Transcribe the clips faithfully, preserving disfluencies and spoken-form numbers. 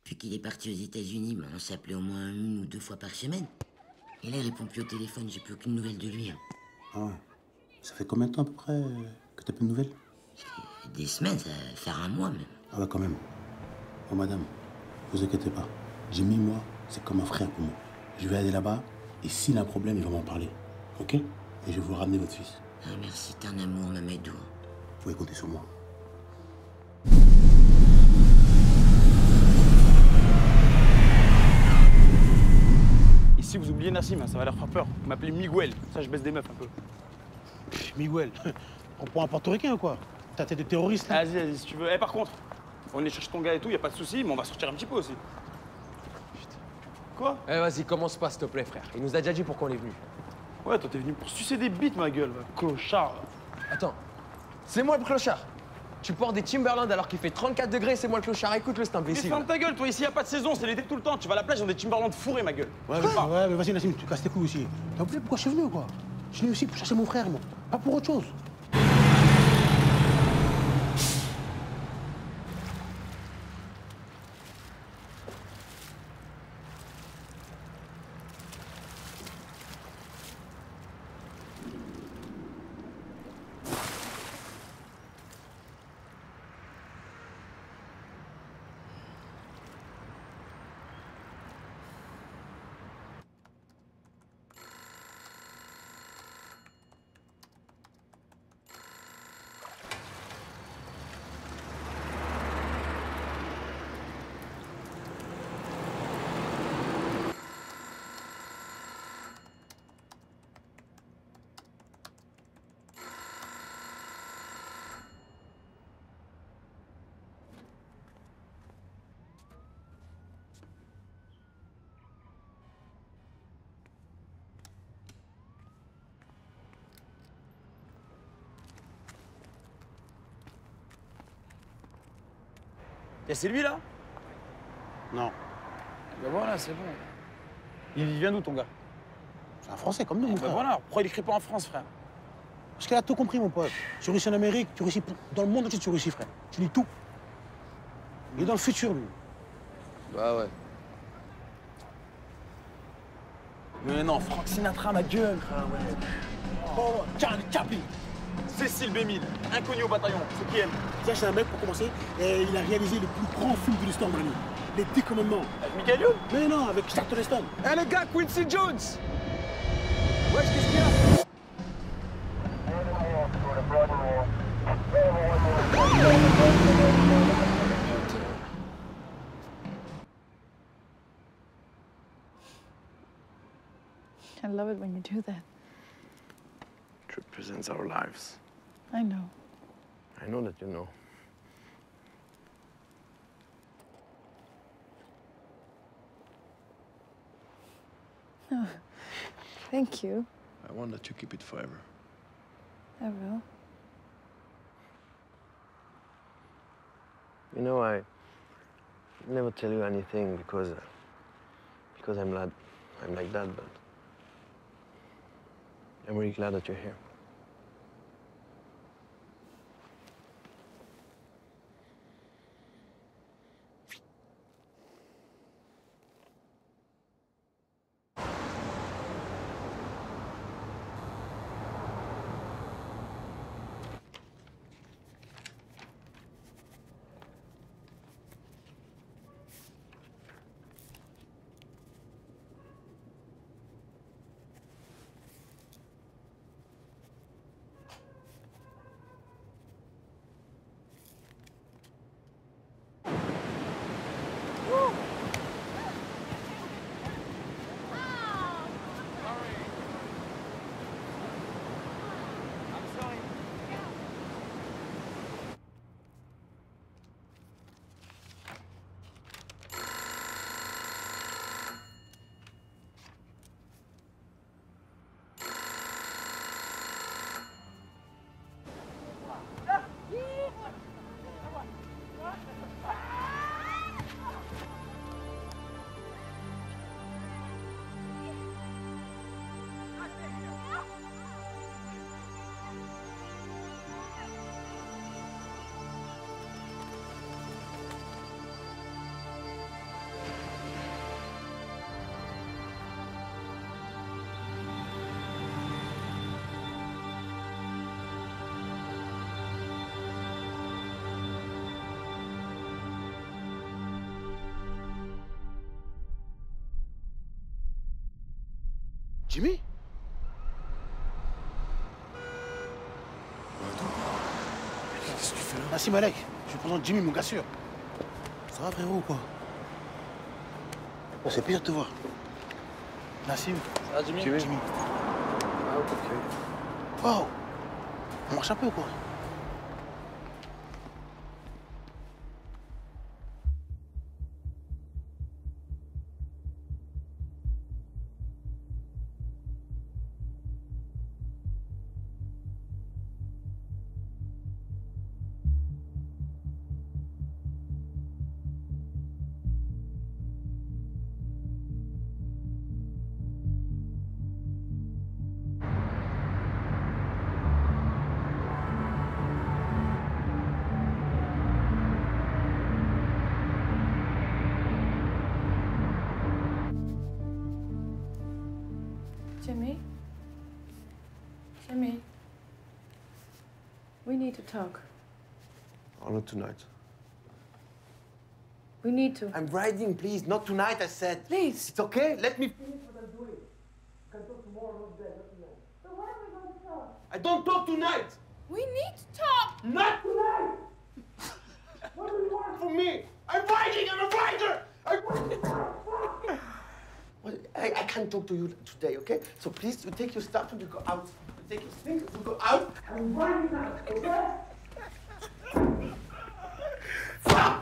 Depuis qu'il est parti aux États-Unis, ben, on s'appelait au moins une ou deux fois par semaine. Et là, il répond plus au téléphone, j'ai plus aucune nouvelle de lui. Hein. Ah ouais. Ça fait combien de temps à peu près euh, que t'as plus de nouvelles? Des semaines, ça va faire un mois même. Ah ouais, quand même. Oh madame, vous inquiétez pas. Jimmy, moi, c'est comme un frère pour moi. Je vais aller là-bas, et s'il a un problème, il va m'en parler. Ok? Et je vais vous ramener votre fils. Ah, merci, t'es un amour, Mamadou. Vous pouvez compter sur moi. Ici, vous oubliez Nassim, hein, ça va leur faire peur. Vous m'appelez Miguel, ça je baisse des meufs un peu. Pff, Miguel, on prend un portoricain ou quoi? T'as tête de terroriste là? Vas-y, vas-y, si tu veux. Eh, par contre, on est chercher ton gars et tout, y a pas de souci, mais on va sortir un petit peu aussi. Putain. Quoi? Eh, vas-y, commence pas, s'il te plaît, frère. Il nous a déjà dit pourquoi on est venu. Ouais, toi, t'es venu pour sucer des bites, ma gueule, va, clochard. Attends, c'est moi le clochard. Tu portes des Timberland alors qu'il fait trente-quatre degrés, c'est moi le clochard. Écoute-le, c'est Mais imbécile. ferme ta gueule, toi, ici, y a pas de saison, c'est l'été tout le temps. Tu vas à la plage, on a des Timberland fourrés, ma gueule. Ouais, Je mais, peux pas. ouais, mais vas-y Nassim, tu casses tes couilles aussi. T'as oublié pourquoi je suis venu ou quoi? Je suis venu aussi pour chercher mon frère, moi. Pas pour autre chose. Et c'est lui, là? Non. Ben voilà, c'est bon. Il vient d'où, ton gars? C'est un Français comme nous, mon Ben frère. voilà, pourquoi il écrit pas en France, frère? Parce qu'elle a tout compris, mon pote. Tu réussis en Amérique, tu réussis dans le monde entier, tu réussis, frère. Tu lis tout. Il est dans le futur, lui. Bah ouais. Mais non, Frank Sinatra, ma gueule. Ah ouais. Oh, Charlie Chaplin. Cécile B mille, inconnu au bataillon, c'est qui elle? Tiens, c'est un mec, pour commencer, et il a réalisé le plus grand film de l'histoire, Manu. Les Dix Commandements. Avec Michael Youn? Mais non, avec Charlton Heston. Eh les gars, Quincy Jones. Wesh, qu'est-ce qu'il y a? I love it when you do that. It represents our lives. I know. I know that you know. Oh, thank you. I want that you keep it forever. I will. You know, I never tell you anything because, uh, because I'm glad, I'm like that, but I'm really glad that you're here. Jimmy? Qu'est-ce que tu fais là? Nassim Malek, je présente Jimmy, mon gars sûr. Ça va frérot ou quoi? Oh, c'est plaisir de te voir. Nassim. Ça va, Jimmy? Jimmy. Jimmy. Ah, ok. Wow! On marche un peu ou quoi? Jimmy? Jimmy? We need to talk. Oh, not tonight. We need to. I'm riding, please. Not tonight, I said. Please. It's okay? Let me... So when are we going to talk? I don't talk tonight! We need to talk! Not tonight! What do you want from me? I'm riding, I'm a rider! I... What? I, I can't talk to you today, okay? So please, you take your stuff and you go out. You take your things, you go out. I'm riding now, okay? Fuck!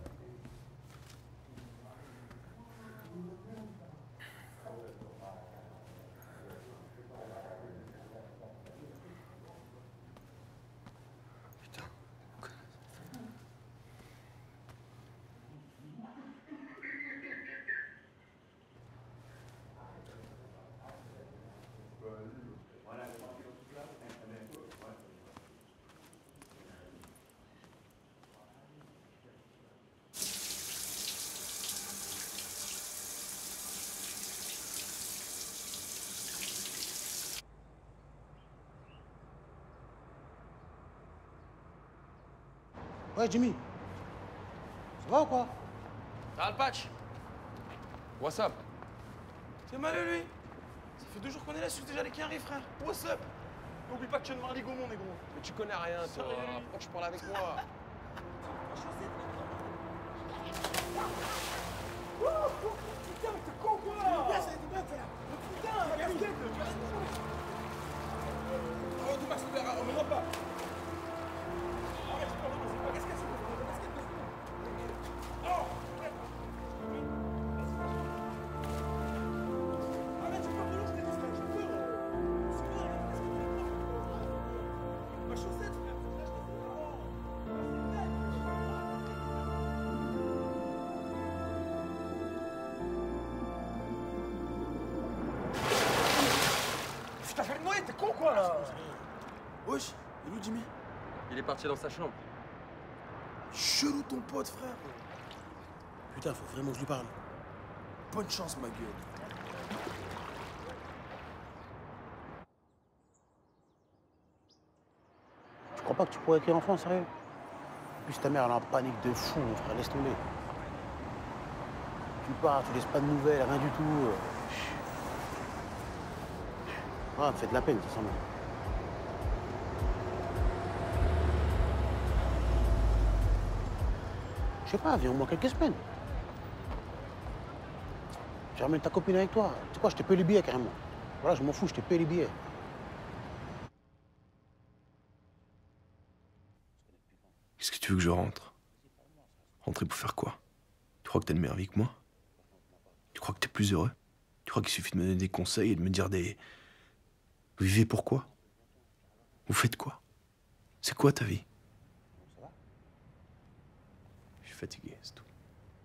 Ouais, Jimmy. Ça va ou quoi? Ah, le patch. What's up? T'es malin, lui? Ça fait deux jours qu'on est là, je suis déjà les quinries, frère. What's up? N'oublie pas que tu es de Marly Gaumont, négro. Mais tu connais rien, toi. Sérieux, lui? Pourquoi tu parles avec moi? Putain, mais t'es con, quoi? Putain, la casquette! Oh, Thomas, Thomas, on me rend pas. Arrête, c'est pas vrai, c'est pas casquette, c'est pas casquette. Oh! Arrête, j'ai peur de l'eau, je t'ai dit ça, j'ai peur. C'est vrai, la casquette, j'ai peur. Ma chaussette, frère, faut que je l'achète. T'as fait le noyer, t'es con quoi là? Wesh, il est où Jimmy? Il est parti dans sa chambre. Chelou ton pote, frère. Putain, faut vraiment que je lui parle. Bonne chance, ma gueule. Tu crois pas que tu pourrais écrire en France, sérieux? En plus, ta mère, elle est en panique de fou, mon frère, laisse tomber. Tu pars, tu laisses pas de nouvelles, rien du tout. Ah, me fait de la peine, ça semble. Je sais pas, viens au moins quelques semaines. Tu ramènes ta copine avec toi. Tu sais quoi, je te paye les billets carrément. Voilà, je m'en fous, je te paye les billets. Qu'est-ce que tu veux que je rentre? Rentrer pour faire quoi? Tu crois que t'as une meilleure vie que moi? Tu crois que t'es plus heureux? Tu crois qu'il suffit de me donner des conseils et de me dire des... Vous vivez pourquoi? Vous faites quoi? C'est quoi ta vie? Je suis fatigué, c'est tout.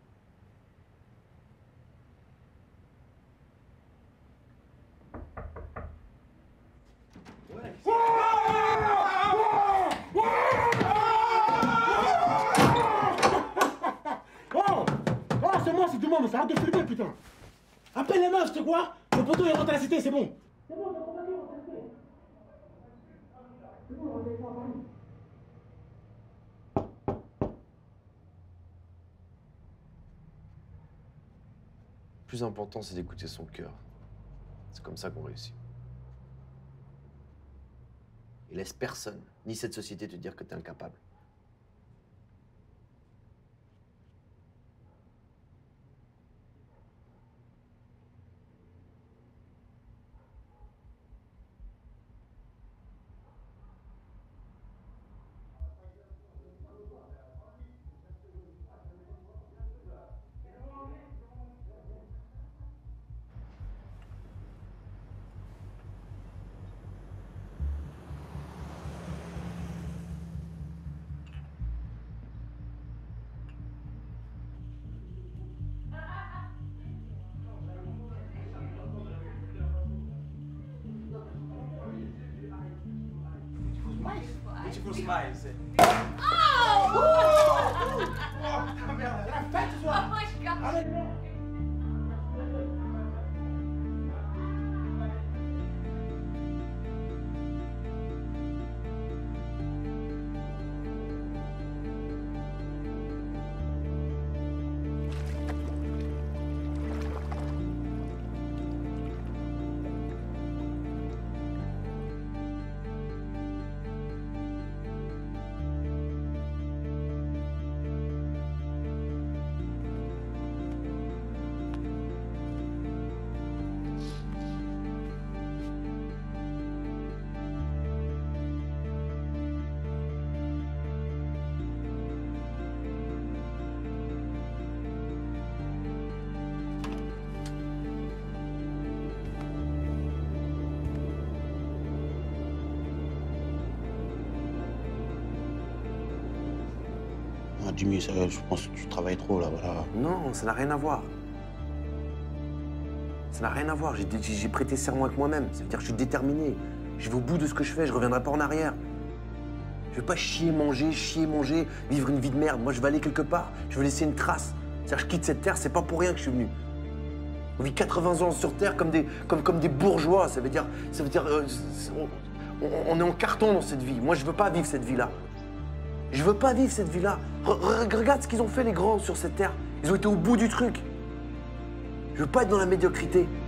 Oh! Oh, c'est moi, c'est du monde, mais ça arrête de filmer, putain! Appelle les meufs, tu sais quoi? Le poteau est rentré à la cité, c'est bon! C'est bon, c'est bon, c'est bon, c'est bon! C'est bon, on est pas Paris. Le plus important, c'est d'écouter son cœur. C'est comme ça qu'on réussit. Et laisse personne, ni cette société, te dire que t'es incapable. Beautiful smile, c'est. Oh, putain, merde, la fête ce soir. Oh my god. Allez, non. Ah, Jimmy, ça, je pense que tu travailles trop, là, voilà. Non, ça n'a rien à voir. Ça n'a rien à voir. J'ai j'ai prêté serment avec moi-même. Ça veut dire que je suis déterminé. Je vais au bout de ce que je fais, je reviendrai pas en arrière. Je vais pas chier, manger, chier, manger, vivre une vie de merde. Moi, je veux aller quelque part. Je veux laisser une trace. C'est-à-dire que je quitte cette terre, c'est pas pour rien que je suis venu. On vit quatre-vingts ans sur terre comme des, comme, comme des bourgeois. Ça veut dire, ça veut dire euh, on, on, on est en carton dans cette vie. Moi, je veux pas vivre cette vie-là. Je veux pas vivre cette vie-là. Re- regarde ce qu'ils ont fait, les grands, sur cette terre. Ils ont été au bout du truc. Je veux pas être dans la médiocrité.